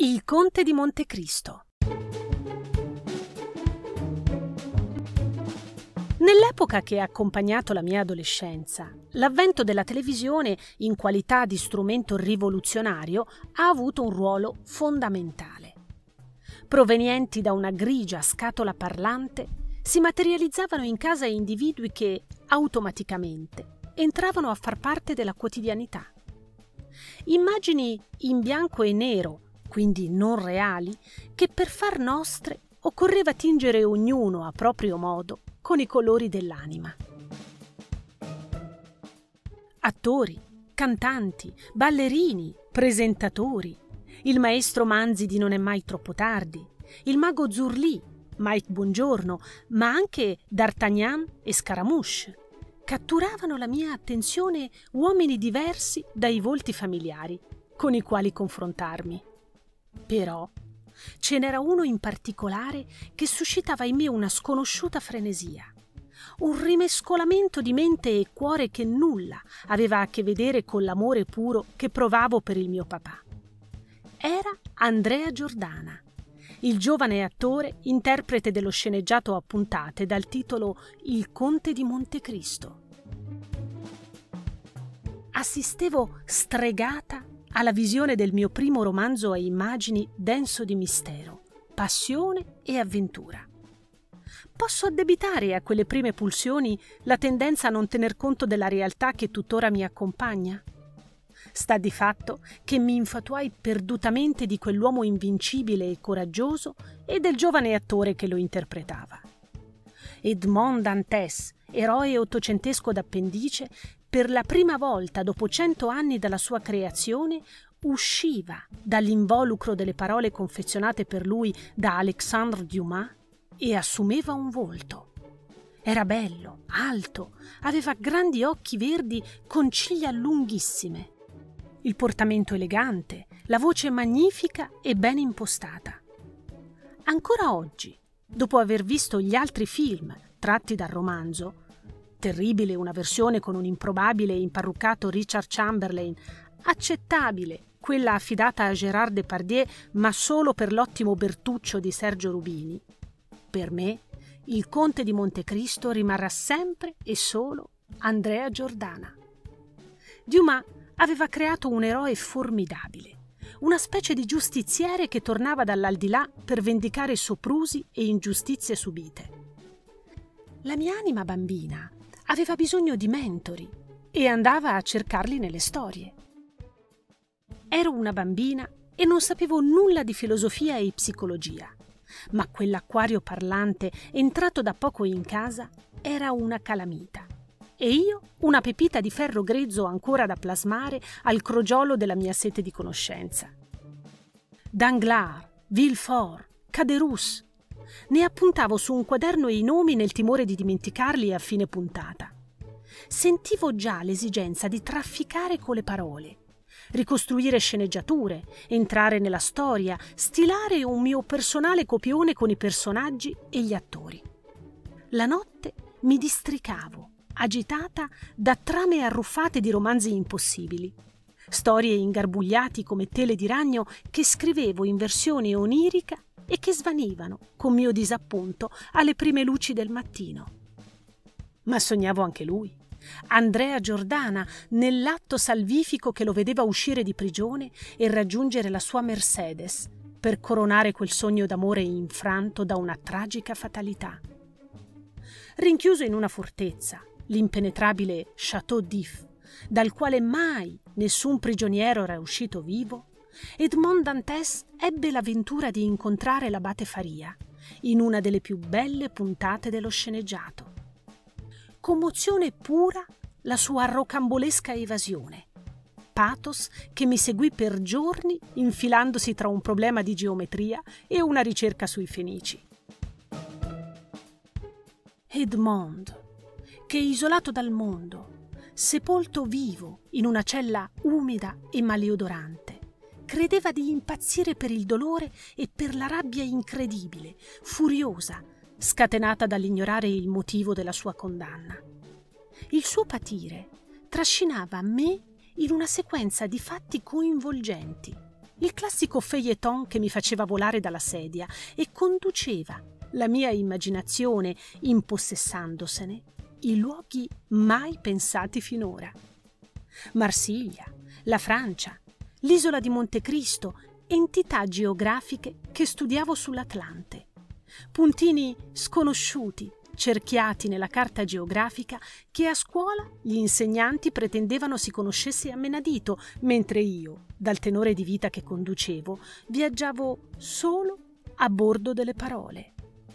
Il Conte di Montecristo. Nell'epoca che ha accompagnato la mia adolescenza, l'avvento della televisione in qualità di strumento rivoluzionario ha avuto un ruolo fondamentale. Provenienti da una grigia scatola parlante, si materializzavano in casa individui che, automaticamente, entravano a far parte della quotidianità. Immagini in bianco e nero, quindi non reali, che per far nostre occorreva tingere ognuno a proprio modo con i colori dell'anima. Attori, cantanti, ballerini, presentatori, il maestro Manzi di Non è mai troppo tardi, il mago Zurlì, Mike Bongiorno, ma anche D'Artagnan e Scaramouche. Catturavano la mia attenzione uomini diversi dai volti familiari con i quali confrontarmi. Però ce n'era uno in particolare che suscitava in me una sconosciuta frenesia, un rimescolamento di mente e cuore che nulla aveva a che vedere con l'amore puro che provavo per il mio papà. Era Andrea Giordana, il giovane attore interprete dello sceneggiato a puntate dal titolo Il Conte di Montecristo. Assistevo stregata alla visione del mio primo romanzo a immagini denso di mistero, passione e avventura. Posso addebitare a quelle prime pulsioni la tendenza a non tener conto della realtà che tuttora mi accompagna? Sta di fatto che mi infatuai perdutamente di quell'uomo invincibile e coraggioso e del giovane attore che lo interpretava. Edmond Dantès, eroe ottocentesco d'appendice, per la prima volta dopo 100 anni dalla sua creazione, usciva dall'involucro delle parole confezionate per lui da Alexandre Dumas e assumeva un volto. Era bello, alto, aveva grandi occhi verdi con ciglia lunghissime, il portamento elegante, la voce magnifica e ben impostata. Ancora oggi, dopo aver visto gli altri film tratti dal romanzo, terribile una versione con un improbabile e imparruccato Richard Chamberlain, accettabile quella affidata a Gérard Depardieu ma solo per l'ottimo Bertuccio di Sergio Rubini, per me il Conte di Montecristo rimarrà sempre e solo Andrea Giordana. Dumas aveva creato un eroe formidabile, una specie di giustiziere che tornava dall'aldilà per vendicare soprusi e ingiustizie subite. La mia anima bambina aveva bisogno di mentori e andava a cercarli nelle storie. Ero una bambina e non sapevo nulla di filosofia e psicologia, ma quell'acquario parlante entrato da poco in casa era una calamita e io una pepita di ferro grezzo ancora da plasmare al crogiolo della mia sete di conoscenza. Danglars, Villefort, Caderousse. Ne appuntavo su un quaderno i nomi nel timore di dimenticarli a fine puntata. Sentivo già l'esigenza di trafficare con le parole, ricostruire sceneggiature, entrare nella storia, stilare un mio personale copione con i personaggi e gli attori. La notte mi districavo, agitata da trame arruffate di romanzi impossibili, storie ingarbugliati come tele di ragno che scrivevo in versione onirica e che svanivano, con mio disappunto, alle prime luci del mattino. Ma sognavo anche lui, Andrea Giordana, nell'atto salvifico che lo vedeva uscire di prigione e raggiungere la sua Mercedes, per coronare quel sogno d'amore infranto da una tragica fatalità. Rinchiuso in una fortezza, l'impenetrabile Château d'If, dal quale mai nessun prigioniero era uscito vivo, Edmond Dantès ebbe l'avventura di incontrare l'abate Faria in una delle più belle puntate dello sceneggiato. Commozione pura la sua rocambolesca evasione, pathos che mi seguì per giorni infilandosi tra un problema di geometria e una ricerca sui fenici. Edmond, che isolato dal mondo, sepolto vivo in una cella umida e maleodorante, credeva di impazzire per il dolore e per la rabbia incredibile, furiosa, scatenata dall'ignorare il motivo della sua condanna. Il suo patire trascinava me in una sequenza di fatti coinvolgenti, il classico feuilleton che mi faceva volare dalla sedia e conduceva la mia immaginazione, impossessandosene, in luoghi mai pensati finora. Marsiglia, la Francia, l'isola di Montecristo, entità geografiche che studiavo sull'Atlante, puntini sconosciuti, cerchiati nella carta geografica che a scuola gli insegnanti pretendevano si conoscesse a menadito, mentre io, dal tenore di vita che conducevo, viaggiavo solo a bordo delle parole.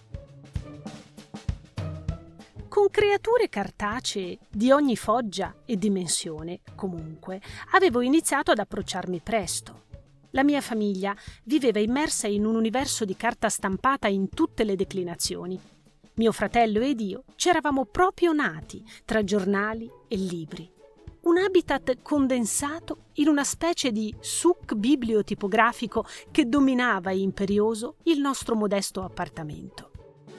Con creature cartacee di ogni foggia e dimensione, comunque, avevo iniziato ad approcciarmi presto. La mia famiglia viveva immersa in un universo di carta stampata in tutte le declinazioni. Mio fratello ed io c'eravamo proprio nati tra giornali e libri. Un habitat condensato in una specie di suc bibliotipografico che dominava imperioso il nostro modesto appartamento.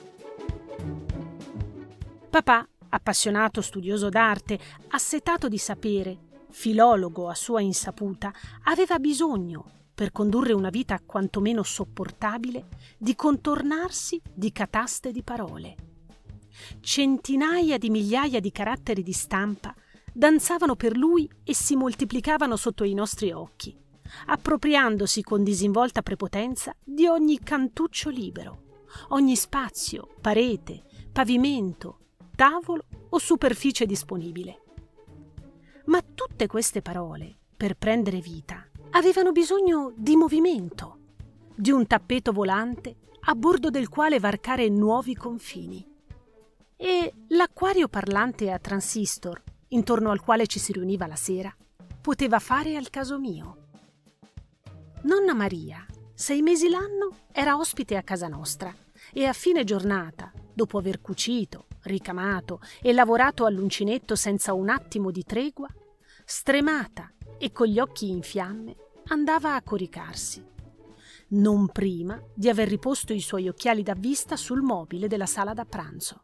Papà, appassionato studioso d'arte, assetato di sapere, filologo a sua insaputa, aveva bisogno, per condurre una vita quantomeno sopportabile, di contornarsi di cataste di parole. Centinaia di migliaia di caratteri di stampa danzavano per lui e si moltiplicavano sotto i nostri occhi, appropriandosi con disinvolta prepotenza di ogni cantuccio libero, ogni spazio, parete, pavimento, tavolo o superficie disponibile. Ma tutte queste parole, per prendere vita, avevano bisogno di movimento, di un tappeto volante a bordo del quale varcare nuovi confini. E l'acquario parlante a transistor, intorno al quale ci si riuniva la sera, poteva fare al caso mio. Nonna Maria, 6 mesi l'anno, era ospite a casa nostra e a fine giornata, dopo aver cucito, ricamato e lavorato all'uncinetto senza un attimo di tregua, stremata e con gli occhi in fiamme, andava a coricarsi, non prima di aver riposto i suoi occhiali da vista sul mobile della sala da pranzo.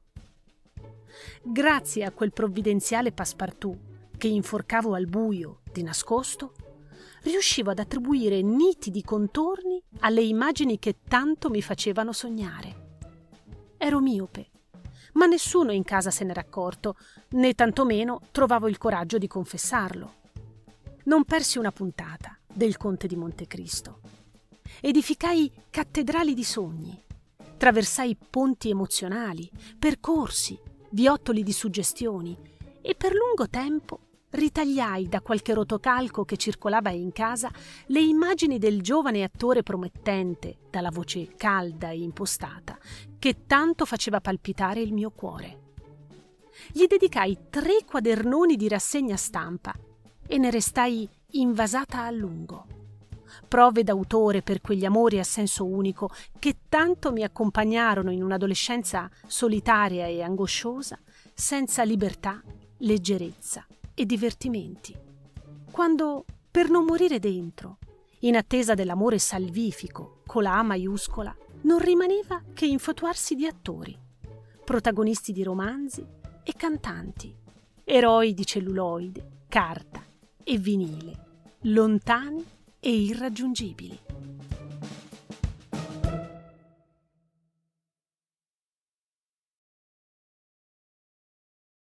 Grazie a quel provvidenziale passepartout che inforcavo al buio di nascosto, riuscivo ad attribuire nitidi contorni alle immagini che tanto mi facevano sognare. Ero miope, ma nessuno in casa se n'era accorto, né tantomeno trovavo il coraggio di confessarlo. Non persi una puntata del Conte di Montecristo. Edificai cattedrali di sogni, traversai ponti emozionali, percorsi, viottoli di suggestioni e per lungo tempo ritagliai da qualche rotocalco che circolava in casa le immagini del giovane attore promettente, dalla voce calda e impostata, che tanto faceva palpitare il mio cuore. Gli dedicai 3 quadernoni di rassegna stampa e ne restai invasata a lungo. Prove d'autore per quegli amori a senso unico che tanto mi accompagnarono in un'adolescenza solitaria e angosciosa, senza libertà, leggerezza e divertimenti. Quando, per non morire dentro, in attesa dell'amore salvifico, con la A maiuscola, non rimaneva che infatuarsi di attori, protagonisti di romanzi e cantanti, eroi di celluloide, carta e vinile, lontani e irraggiungibili.